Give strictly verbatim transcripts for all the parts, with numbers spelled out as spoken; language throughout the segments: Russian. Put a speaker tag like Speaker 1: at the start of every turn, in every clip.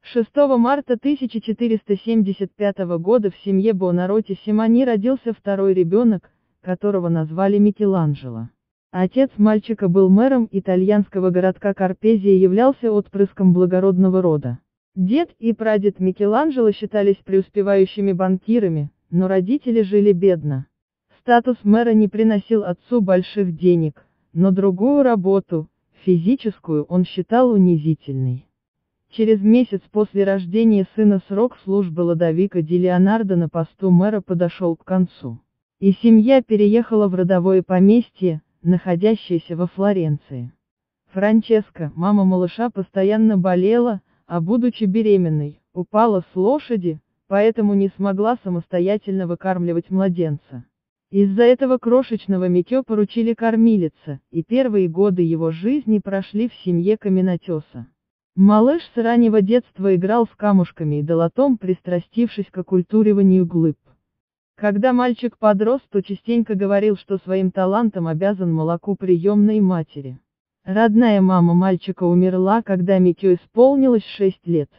Speaker 1: шестого марта тысяча четыреста семьдесят пятого года в семье Буонаротти Симони родился второй ребенок, которого назвали Микеланджело. Отец мальчика был мэром итальянского городка Карпезия и являлся отпрыском благородного рода. Дед и прадед Микеланджело считались преуспевающими банкирами, но родители жили бедно. Статус мэра не приносил отцу больших денег, но другую работу, физическую, он считал унизительной. Через месяц после рождения сына срок службы Лодовико ди Леонардо на посту мэра подошел к концу. И семья переехала в родовое поместье, находящееся во Флоренции. Франческа, мама малыша, постоянно болела, а будучи беременной, упала с лошади, поэтому не смогла самостоятельно выкармливать младенца. Из-за этого крошечного Микё поручили кормилице, и первые годы его жизни прошли в семье каменотеса. Малыш с раннего детства играл с камушками и долотом, пристрастившись к оккультуриванию глыб. Когда мальчик подрос, то частенько говорил, что своим талантом обязан молоку приемной матери. Родная мама мальчика умерла, когда Микё исполнилось шесть лет.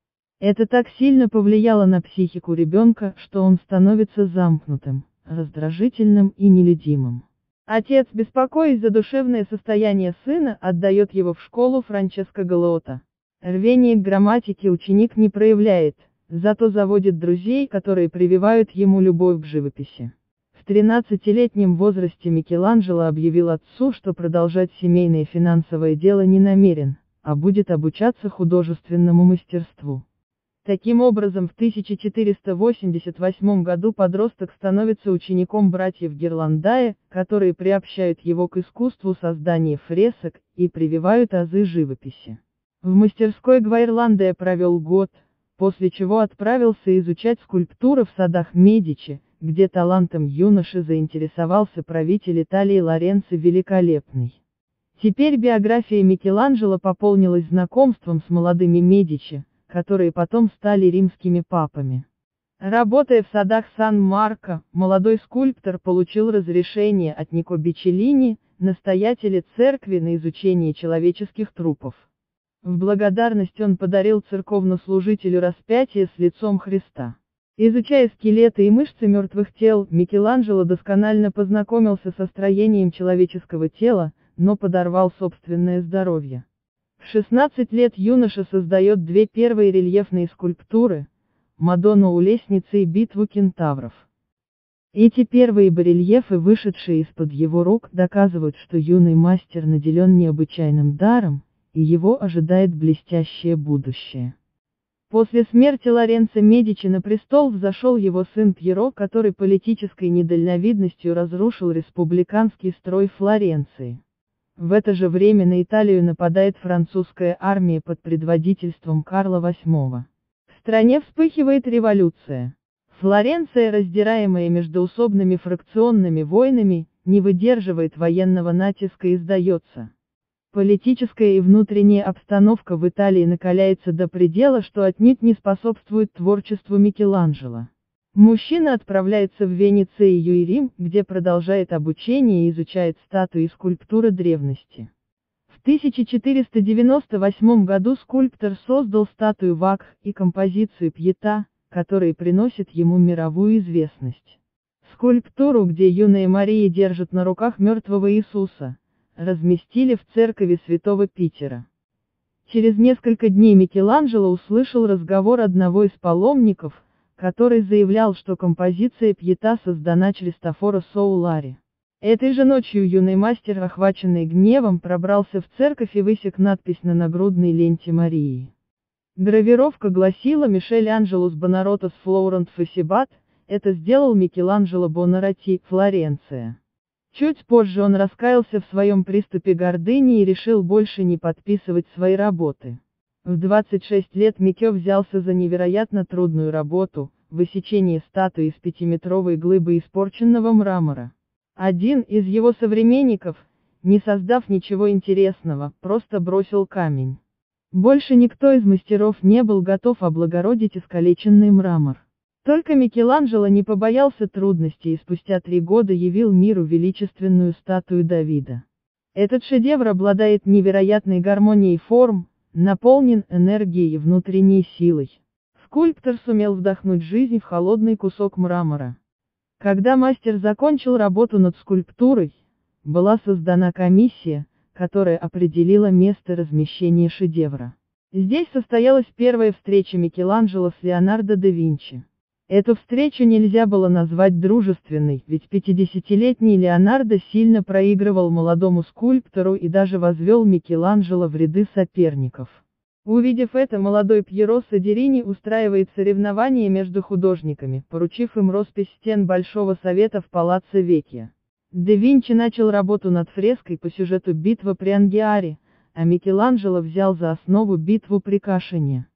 Speaker 1: Это так сильно повлияло на психику ребенка, что он становится замкнутым, раздражительным и нелюдимым. Отец, беспокоясь за душевное состояние сына, отдает его в школу Франческо Галлеотто. Рвение к грамматике ученик не проявляет, зато заводит друзей, которые прививают ему любовь к живописи. В тринадцатилетнем возрасте Микеланджело объявил отцу, что продолжать семейное финансовое дело не намерен, а будет обучаться художественному мастерству. Таким образом, в тысяча четыреста восемьдесят восьмом году подросток становится учеником братьев Гирландае, которые приобщают его к искусству создания фресок и прививают азы живописи. В мастерской Гвайрландае провел год, после чего отправился изучать скульптуры в садах Медичи, где талантом юноши заинтересовался правитель Италии Лоренцо Великолепный. Теперь биография Микеланджело пополнилась знакомством с молодыми Медичи, которые потом стали римскими папами. Работая в садах Сан-Марко, молодой скульптор получил разрешение от Нико Бичеллини, настоятеля церкви, на изучение человеческих трупов. В благодарность он подарил церковнослужителю распятие с лицом Христа. Изучая скелеты и мышцы мертвых тел, Микеланджело досконально познакомился со строением человеческого тела, но подорвал собственное здоровье. В шестнадцать лет юноша создает две первые рельефные скульптуры – Мадонну у лестницы и битву кентавров. Эти первые барельефы, вышедшие из-под его рук, доказывают, что юный мастер наделен необычайным даром, и его ожидает блестящее будущее. После смерти Лоренцо Медичи на престол взошел его сын Пьеро, который политической недальновидностью разрушил республиканский строй Флоренции. В это же время на Италию нападает французская армия под предводительством Карла восьмого. В стране вспыхивает революция. Флоренция, раздираемая междоусобными фракционными войнами, не выдерживает военного натиска и сдается. Политическая и внутренняя обстановка в Италии накаляется до предела, что отнюдь не способствует творчеству Микеланджело. Мужчина отправляется в Венецию и Рим, где продолжает обучение и изучает статуи и скульптуры древности. В тысяча четыреста девяносто восьмом году скульптор создал статую Вакх и композицию Пьета, которые приносят ему мировую известность. Скульптуру, где юная Мария держит на руках мертвого Иисуса, разместили в церкви Святого Питера. Через несколько дней Микеланджело услышал разговор одного из паломников, который заявлял, что композиция Пьета создана Кристофоро Соулари. Этой же ночью юный мастер, охваченный гневом, пробрался в церковь и высек надпись на нагрудной ленте Марии. Гравировка гласила «Мишель Анджелус Бонаротос Флоурент Фасибат», это сделал Микеланджело Буонаротти, Флоренция. Чуть позже он раскаялся в своем приступе гордыни и решил больше не подписывать свои работы. В двадцать шесть лет Микё взялся за невероятно трудную работу – высечение статуи из пятиметровой глыбы испорченного мрамора. Один из его современников, не создав ничего интересного, просто бросил камень. Больше никто из мастеров не был готов облагородить искалеченный мрамор. Только Микеланджело не побоялся трудностей и спустя три года явил миру величественную статую Давида. Этот шедевр обладает невероятной гармонией форм, наполнен энергией и внутренней силой. Скульптор сумел вдохнуть жизнь в холодный кусок мрамора. Когда мастер закончил работу над скульптурой, была создана комиссия, которая определила место размещения шедевра. Здесь состоялась первая встреча Микеланджело с Леонардо да Винчи. Эту встречу нельзя было назвать дружественной, ведь пятидесятилетний Леонардо сильно проигрывал молодому скульптору и даже возвел Микеланджело в ряды соперников. Увидев это, молодой Пьеро Содерини устраивает соревнования между художниками, поручив им роспись стен Большого Совета в Палаццо Векья. Да Винчи начал работу над фреской по сюжету «Битва при Ангиаре», а Микеланджело взял за основу битву при Кашине.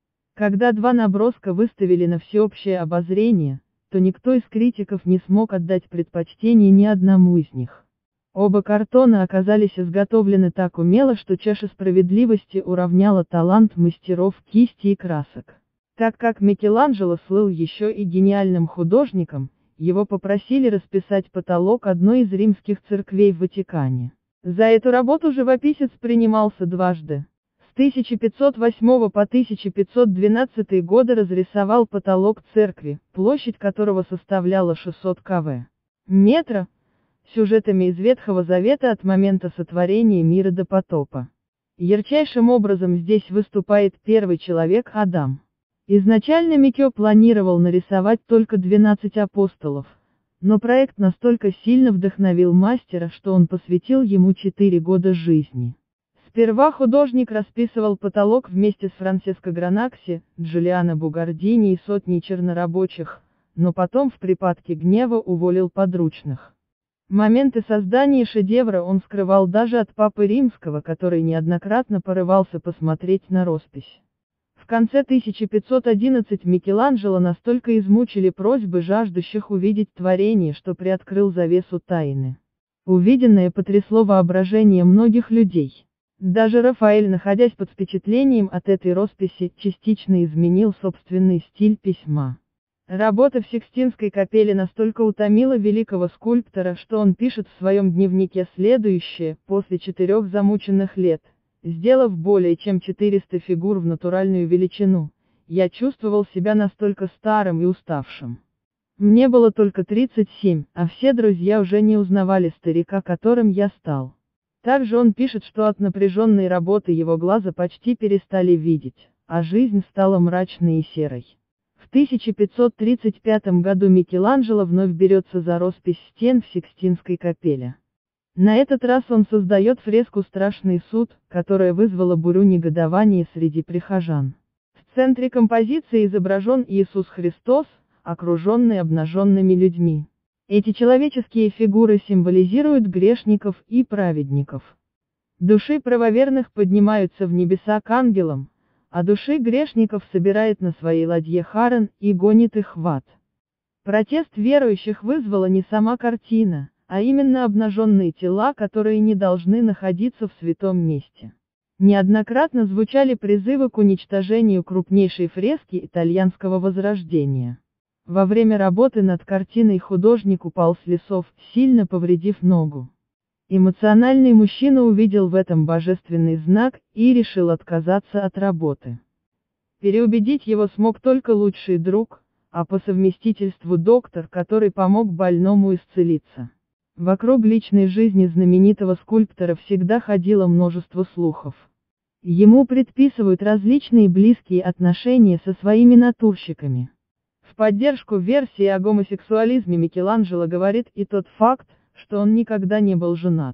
Speaker 1: Когда два наброска выставили на всеобщее обозрение, то никто из критиков не смог отдать предпочтение ни одному из них. Оба картона оказались изготовлены так умело, что чаша справедливости уравняла талант мастеров кисти и красок. Так как Микеланджело слыл еще и гениальным художником, его попросили расписать потолок одной из римских церквей в Ватикане. За эту работу живописец принимался дважды. С тысяча пятьсот восьмого по тысяча пятьсот двенадцатый годы разрисовал потолок церкви, площадь которого составляла шестьсот квадратных метров, сюжетами из Ветхого Завета от момента сотворения мира до потопа. Ярчайшим образом здесь выступает первый человек Адам. Изначально Микё планировал нарисовать только двенадцать апостолов, но проект настолько сильно вдохновил мастера, что он посвятил ему четыре года жизни. Сперва художник расписывал потолок вместе с Франческо Гранакси, Джулиано Бугардини и сотней чернорабочих, но потом в припадке гнева уволил подручных. Моменты создания шедевра он скрывал даже от Папы Римского, который неоднократно порывался посмотреть на роспись. В конце тысяча пятьсот одиннадцатого Микеланджело настолько измучили просьбы жаждущих увидеть творение, что приоткрыл завесу тайны. Увиденное потрясло воображение многих людей. Даже Рафаэль, находясь под впечатлением от этой росписи, частично изменил собственный стиль письма. Работа в Сикстинской капелле настолько утомила великого скульптора, что он пишет в своем дневнике следующее: после четырех замученных лет, сделав более чем четыреста фигур в натуральную величину, я чувствовал себя настолько старым и уставшим. Мне было только тридцать семь, а все друзья уже не узнавали старика, которым я стал. Также он пишет, что от напряженной работы его глаза почти перестали видеть, а жизнь стала мрачной и серой. В тысяча пятьсот тридцать пятом году Микеланджело вновь берется за роспись стен в Сикстинской капелле. На этот раз он создает фреску «Страшный суд», которая вызвала бурю негодования среди прихожан. В центре композиции изображен Иисус Христос, окруженный обнаженными людьми. Эти человеческие фигуры символизируют грешников и праведников. Души правоверных поднимаются в небеса к ангелам, а души грешников собирает на своей ладье Харон и гонит их в ад. Протест верующих вызвала не сама картина, а именно обнаженные тела, которые не должны находиться в святом месте. Неоднократно звучали призывы к уничтожению крупнейшей фрески итальянского возрождения. Во время работы над картиной художник упал с лесов, сильно повредив ногу. Эмоциональный мужчина увидел в этом божественный знак и решил отказаться от работы. Переубедить его смог только лучший друг, а по совместительству доктор, который помог больному исцелиться. Вокруг личной жизни знаменитого скульптора всегда ходило множество слухов. Ему предписывают различные близкие отношения со своими натурщиками. В поддержку версии о гомосексуализме Микеланджело говорит и тот факт, что он никогда не был женат.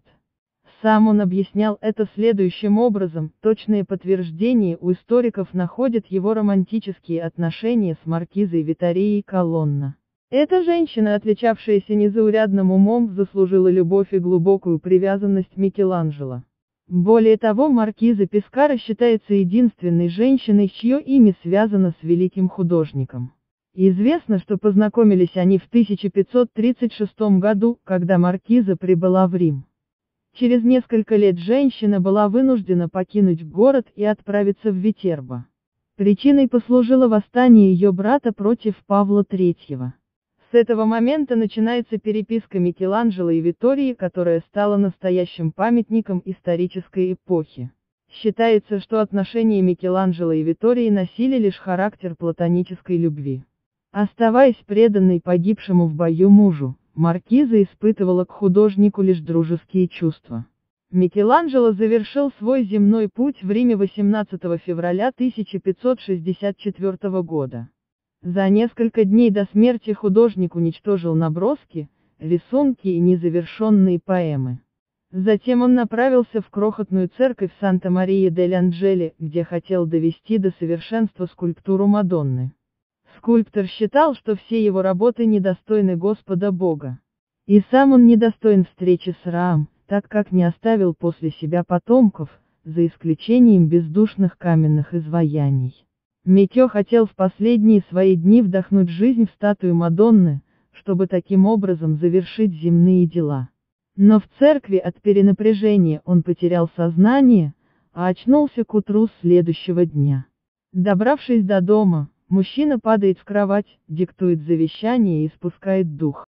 Speaker 1: Сам он объяснял это следующим образом: точные подтверждения у историков находят его романтические отношения с маркизой Витторией Колонна. Эта женщина, отличавшаяся незаурядным умом, заслужила любовь и глубокую привязанность Микеланджело. Более того, маркиза Пескаро считается единственной женщиной, чье имя связано с великим художником. Известно, что познакомились они в тысяча пятьсот тридцать шестом году, когда маркиза прибыла в Рим. Через несколько лет женщина была вынуждена покинуть город и отправиться в Витербо. Причиной послужило восстание ее брата против Павла третьего. С этого момента начинается переписка Микеланджело и Виттории, которая стала настоящим памятником исторической эпохи. Считается, что отношения Микеланджело и Витории носили лишь характер платонической любви. Оставаясь преданной погибшему в бою мужу, маркиза испытывала к художнику лишь дружеские чувства. Микеланджело завершил свой земной путь в Риме восемнадцатого февраля тысяча пятьсот шестьдесят четвёртого года. За несколько дней до смерти художник уничтожил наброски, рисунки и незавершенные поэмы. Затем он направился в крохотную церковь Санта-Мария-дель-Анджели, где хотел довести до совершенства скульптуру Мадонны. Скульптор считал, что все его работы недостойны Господа Бога. И сам он недостоин встречи с Раом, так как не оставил после себя потомков, за исключением бездушных каменных изваяний. Микё хотел в последние свои дни вдохнуть жизнь в статую Мадонны, чтобы таким образом завершить земные дела. Но в церкви от перенапряжения он потерял сознание, а очнулся к утру следующего дня. Добравшись до дома, мужчина падает в кровать, диктует завещание и испускает дух.